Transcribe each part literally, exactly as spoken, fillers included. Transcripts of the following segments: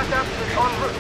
Backup is en route.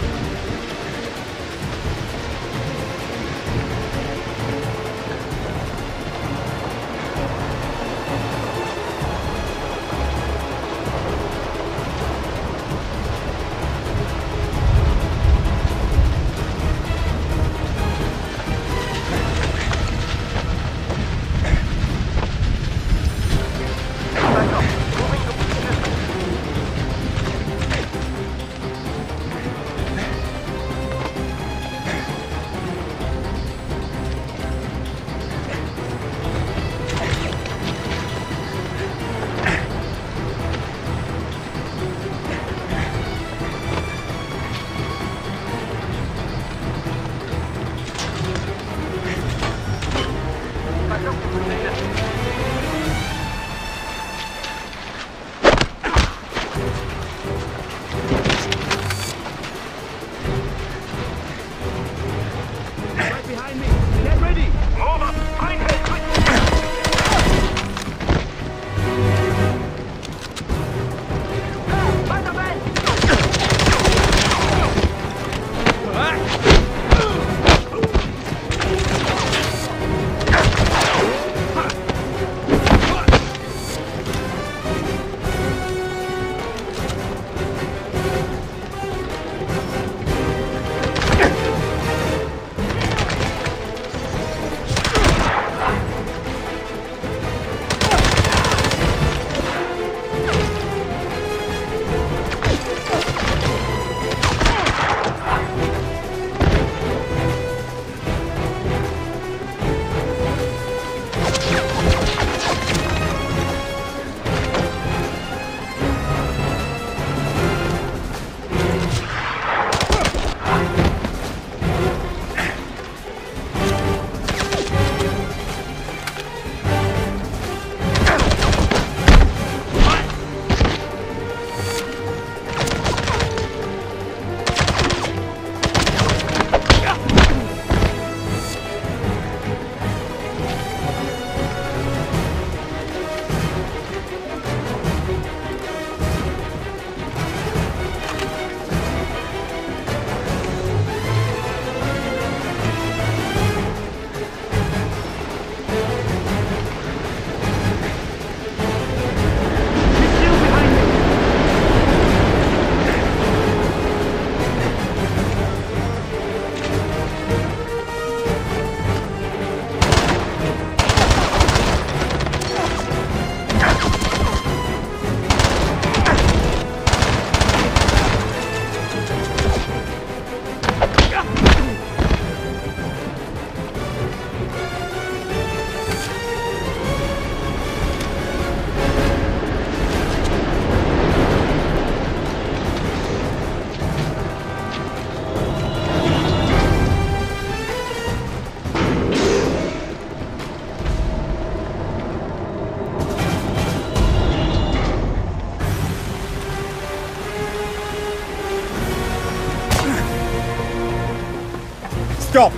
Stop!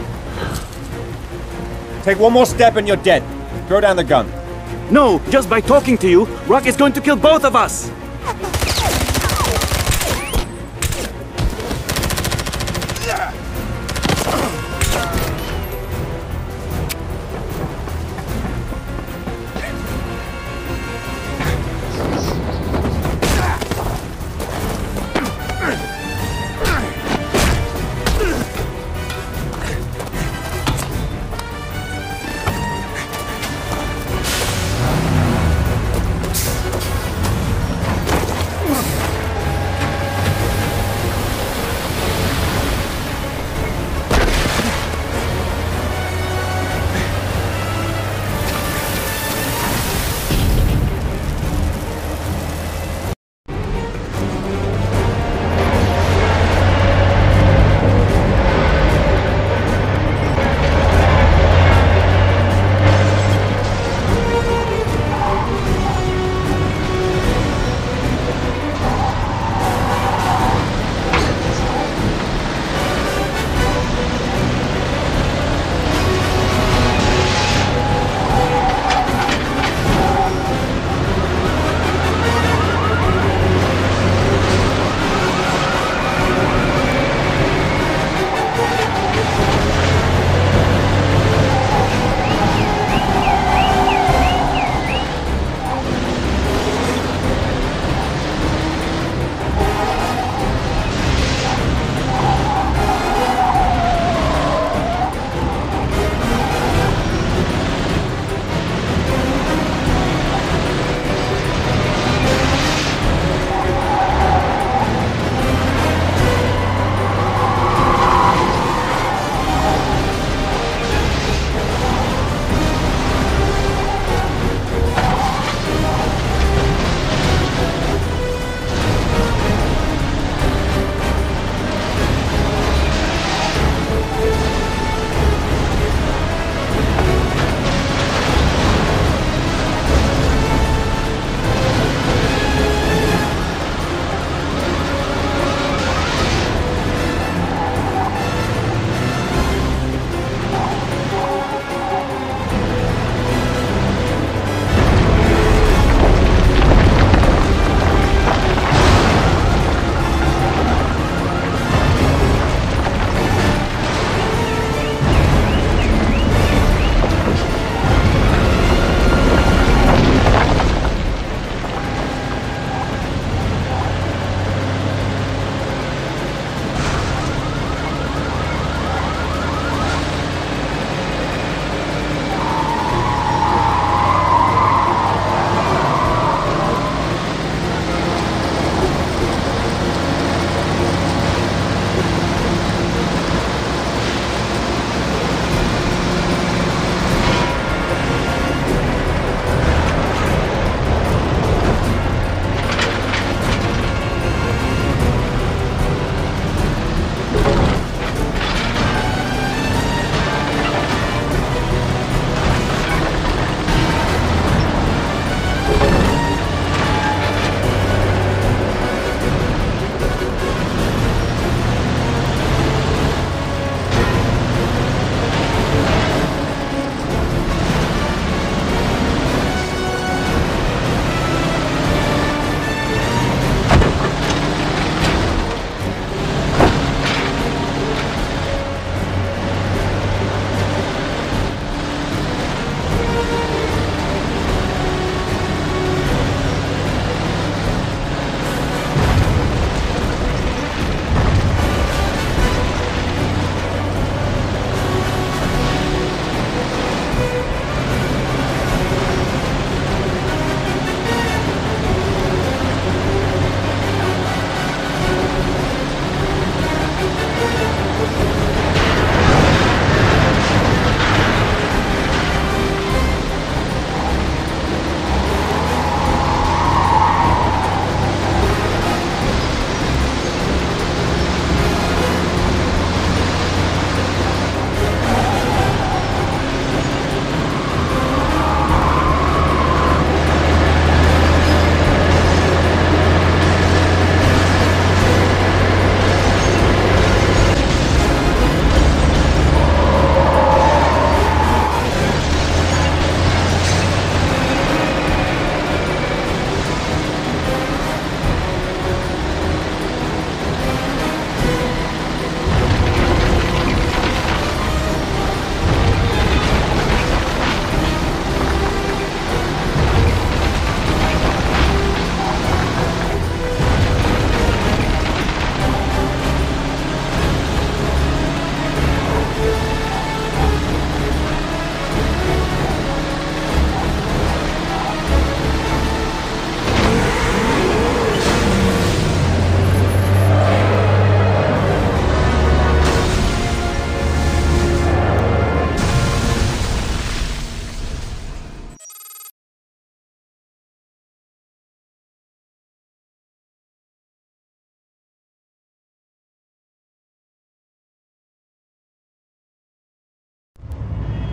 Take one more step and you're dead. Throw down the gun. No, just by talking to you, Rock is going to kill both of us!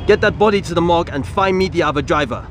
Get that body to the morgue and find me the other driver.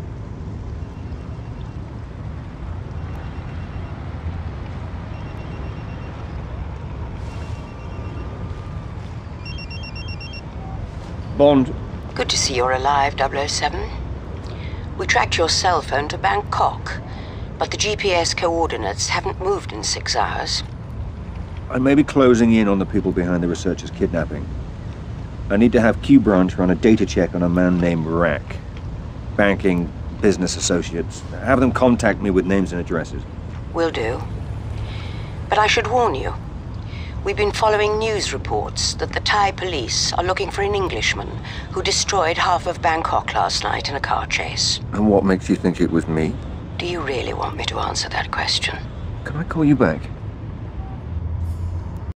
Bond. Good to see you're alive, double oh seven. We tracked your cell phone to Bangkok, but the G P S coordinates haven't moved in six hours. I may be closing in on the people behind the researcher's kidnapping. I need to have Q Branch run a data check on a man named Rack. Banking, business associates. Have them contact me with names and addresses. Will do. But I should warn you. We've been following news reports that the Thai police are looking for an Englishman who destroyed half of Bangkok last night in a car chase. And what makes you think it was me? Do you really want me to answer that question? Can I call you back?